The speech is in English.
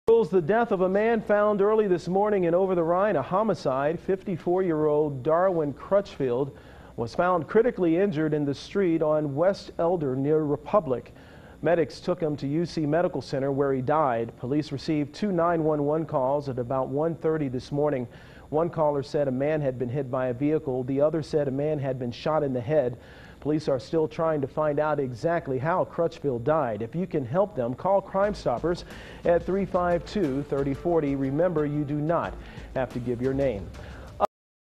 The death of a man found early this morning in Over the Rhine, a homicide. 54-year-old Darwin Crutchfield was found critically injured in the street on West Elder near Republic. Medics took him to UC Medical Center where he died. Police received two 911 calls at about 1:30 this morning. One caller said a man had been hit by a vehicle. The other said a man had been shot in the head. Police are still trying to find out exactly how Crutchfield died. If you can help them, call Crime Stoppers at 352-3040. Remember, you do not have to give your name.